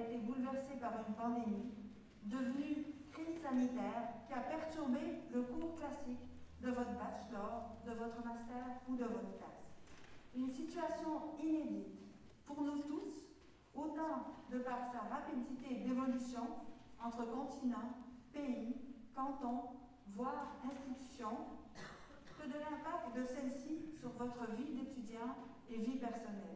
été bouleversé par une pandémie, devenue crise sanitaire qui a perturbé le cours classique de votre bachelor, de votre master ou de votre classe. Une situation inédite pour nous tous, autant de par sa rapidité d'évolution entre continents, pays, cantons, voire institutions, que de l'impact de celle-ci sur votre vie d'étudiant et vie personnelle.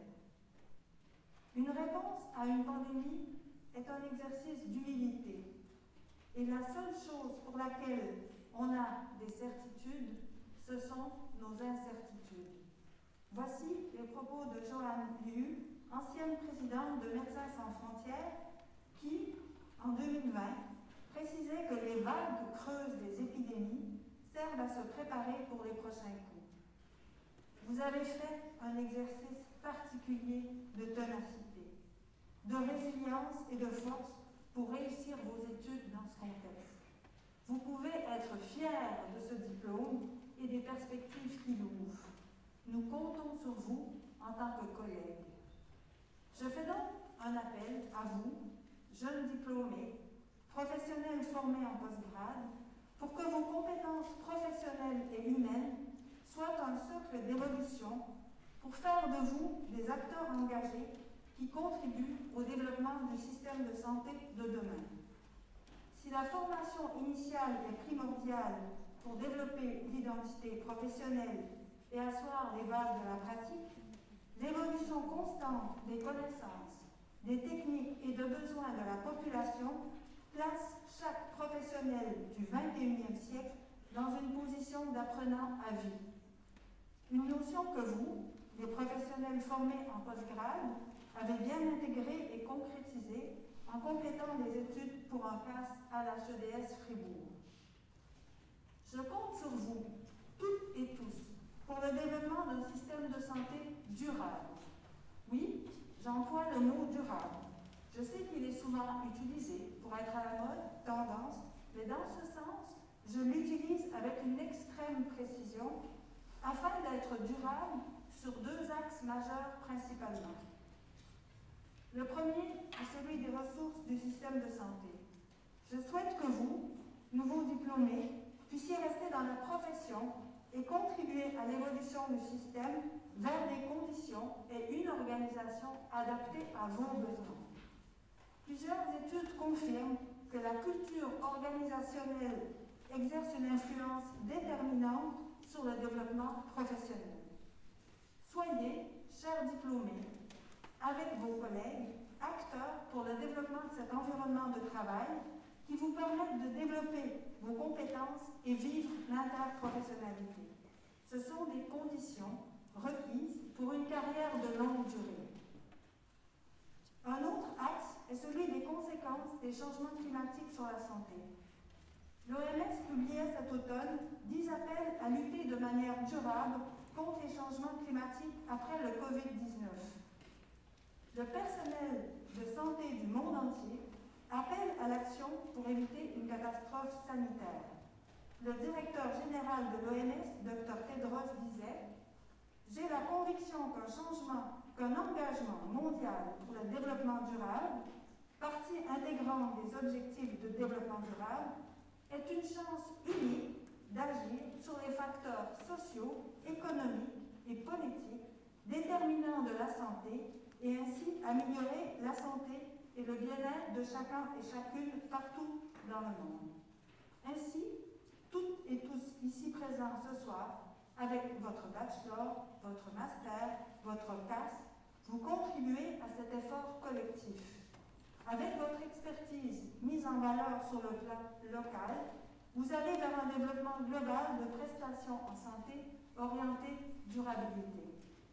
Une réponse à une pandémie est un exercice d'humilité. Et la seule chose pour laquelle on a des certitudes, ce sont nos incertitudes. Voici les propos de Joanne Liu, ancienne présidente de Médecins sans frontières, qui, en 2020, précisait que les vagues creuses des épidémies servent à se préparer pour les prochains coups. Vous avez fait un exercice particulier de ténacité, de résilience et de force pour réussir vos études dans ce contexte. Vous pouvez être fiers de ce diplôme et des perspectives qu'il ouvre. Nous comptons sur vous en tant que collègues. Je fais donc un appel à vous, jeunes diplômés, professionnels formés en postgrade, pour que vos compétences professionnelles et humaines soient un socle d'évolution pour faire de vous des acteurs engagés qui contribuent au développement du système de santé de demain. Si la formation initiale est primordiale pour développer l'identité professionnelle et asseoir les bases de la pratique, l'évolution constante des connaissances, des techniques et de besoins de la population place chaque professionnel du XXIe siècle dans une position d'apprenant à vie. Une notion que vous, les professionnels formés en postgrade, avez bien intégrée et concrétisée en complétant des études pour un CAS à l'HEDS Fribourg. Je compte sur vous, toutes et tous, pour le développement d'un système de santé durable. Oui, j'emploie le mot durable. Je sais qu'il est souvent utilisé pour être à la mode, tendance, mais dans ce sens, je l'utilise avec une extrême précision afin d'être durable sur deux axes majeurs principalement. Le premier est celui des ressources du système de santé. Je souhaite que vous, nouveaux diplômés, puissiez rester dans la profession et contribuer à l'évolution du système vers des conditions et une organisation adaptée à vos besoins. Plusieurs études confirment que la culture organisationnelle exerce une influence déterminante sur le développement professionnel. Soyez, chers diplômés, avec vos collègues, acteurs pour le développement de cet environnement de travail qui vous permette de développer vos compétences et vivre l'interprofessionnalité. Ce sont des conditions requises pour une carrière de longue durée. Un autre axe est celui des conséquences des changements climatiques sur la santé. L'OMS publiait cet automne 10 appels à lutter de manière durable contre les changements climatiques après le Covid-19. Le personnel de santé du monde entier appelle à l'action pour éviter une catastrophe sanitaire. Le directeur général de l'OMS, Dr Tedros, disait « J'ai la conviction qu'un engagement mondial pour le développement durable, partie intégrante des objectifs de développement durable, est une chance unique d'agir sur les facteurs sociaux, économiques et politiques déterminants de la santé et ainsi améliorer la santé et le bien-être de chacun et chacune partout dans le monde. » Ainsi, toutes et tous ici présents ce soir, avec votre bachelor, votre master, votre CAS, vous contribuez à cet effort collectif. Avec votre expertise mise en valeur sur le plan local, vous allez vers un développement global de prestations en santé orientées durabilité.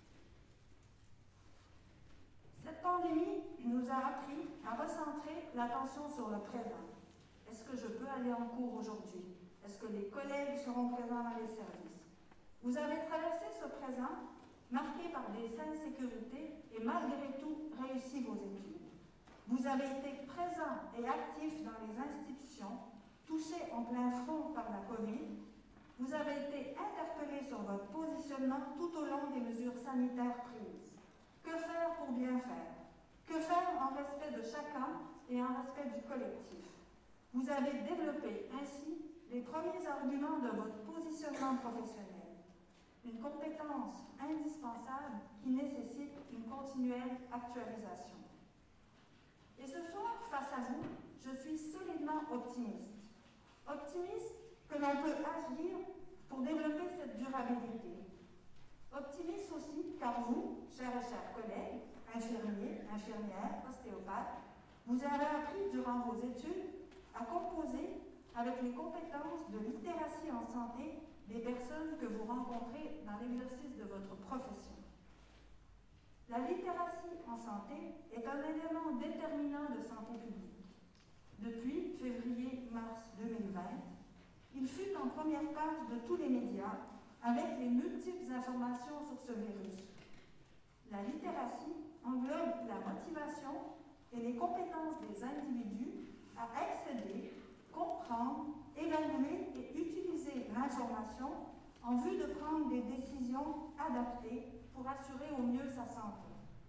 Cette pandémie nous a appris à recentrer l'attention sur le présent. Est-ce que je peux aller en cours aujourd'hui? Est-ce que les collègues seront présents dans les services? Vous avez traversé ce présent marqué par des insécurités et malgré tout réussi vos études. Vous avez été présent et actif dans les institutions, touchés en plein front par la COVID. Vous avez été interpellé sur votre positionnement tout au long des mesures sanitaires prises. Que faire pour bien faire? Que faire en respect de chacun et en respect du collectif? Vous avez développé ainsi les premiers arguments de votre positionnement professionnel, une compétence indispensable qui nécessite une continuelle actualisation. Et ce soir, face à vous, je suis solidement optimiste. Optimiste que l'on peut agir pour développer cette durabilité. Optimiste aussi car vous, chers et chers collègues, infirmiers, infirmières, ostéopathes, vous avez appris durant vos études à composer avec les compétences de littératie en santé des personnes que vous rencontrez dans l'exercice de votre profession. La littératie en santé est un élément déterminant de santé publique. Depuis février-mars 2020, il fut en première page de tous les médias avec les multiples informations sur ce virus. La littératie englobe la motivation et les compétences des individus à accéder, comprendre, évaluer et utiliser l'information en vue de prendre des décisions adaptées pour assurer au mieux sa santé.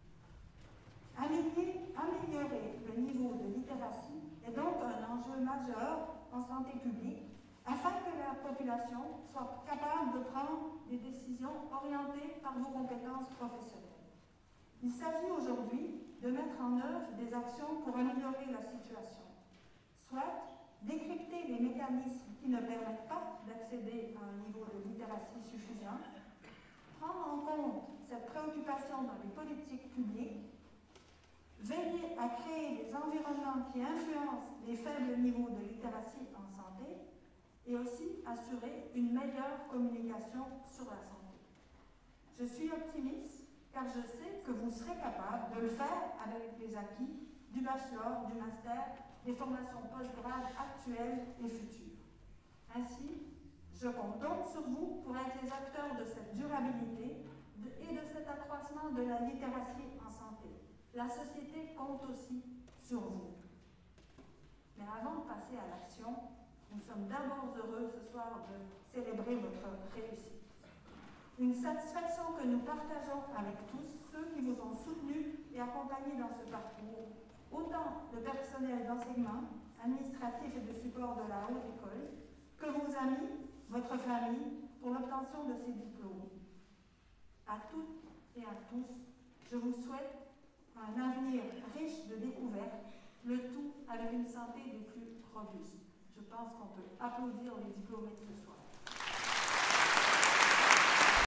Améliorer le niveau de littératie est donc un enjeu majeur en santé publique afin que la population soit capable de prendre des décisions orientées par vos compétences professionnelles. Il s'agit aujourd'hui de mettre en œuvre des actions pour améliorer la situation, soit décrypter les mécanismes qui ne permettent pas d'accéder à un niveau de littératie suffisant, prendre en compte cette préoccupation dans les politiques publiques, veiller à créer des environnements qui influencent les faibles niveaux de littératie en santé et aussi assurer une meilleure communication sur la santé. Je suis optimiste car je sais que vous serez capable de le faire avec les acquis du bachelor, du master, des formations post-grade actuelles et futures. Ainsi, je compte donc sur vous pour être les acteurs de cette durabilité et de cet accroissement de la littératie en santé. La société compte aussi sur vous. Mais avant de passer à l'action, nous sommes d'abord heureux ce soir de célébrer votre réussite. Une satisfaction que nous partageons avec tous ceux qui vous ont soutenus et accompagnés dans ce parcours, autant le personnel d'enseignement, administratif et de support de la haute école, que vos amis, votre famille, pour l'obtention de ces diplômes. À toutes et à tous, je vous souhaite un avenir riche de découvertes, le tout avec une santé des plus robustes. Je pense qu'on peut applaudir les diplômés de ce soir.